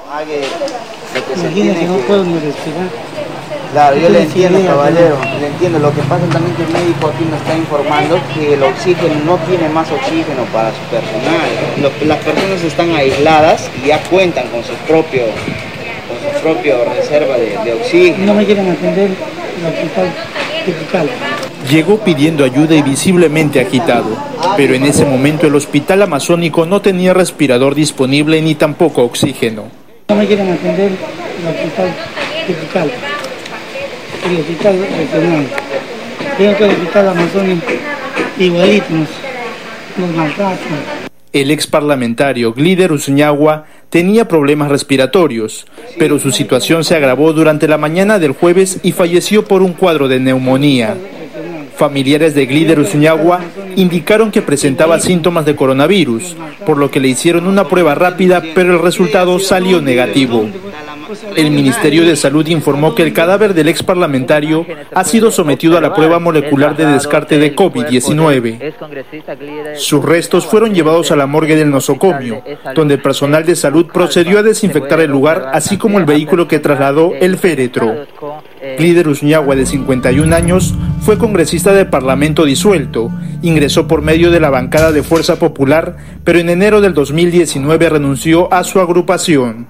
Pague lo que se Imagínate, tiene no que... puedo ni respirar. Claro, yo le entiendo, idea, caballero, le entiendo. Lo que pasa también que el médico aquí nos está informando que el oxígeno no tiene más oxígeno para su personal. Las personas están aisladas y ya cuentan con su propio reserva de oxígeno. No me quieren atender en el hospital tropical. Llegó pidiendo ayuda y visiblemente agitado, pero en ese momento el hospital amazónico no tenía respirador disponible ni tampoco oxígeno. No me quieren atender en el hospital tropical, el hospital regional. Creo que el hospital amazónico igualito nos maltratan. El ex parlamentario Glider Usuñagua tenía problemas respiratorios, pero su situación se agravó durante la mañana del jueves y falleció por un cuadro de neumonía. Familiares de Glider Usuñagua indicaron que presentaba síntomas de coronavirus, por lo que le hicieron una prueba rápida, pero el resultado salió negativo. El Ministerio de Salud informó que el cadáver del ex parlamentario ha sido sometido a la prueba molecular de descarte de COVID-19. Sus restos fueron llevados a la morgue del nosocomio, donde el personal de salud procedió a desinfectar el lugar, así como el vehículo que trasladó el féretro. Glider Usuñagua, de 51 años, fue congresista del Parlamento disuelto, ingresó por medio de la bancada de Fuerza Popular, pero en enero del 2019 renunció a su agrupación.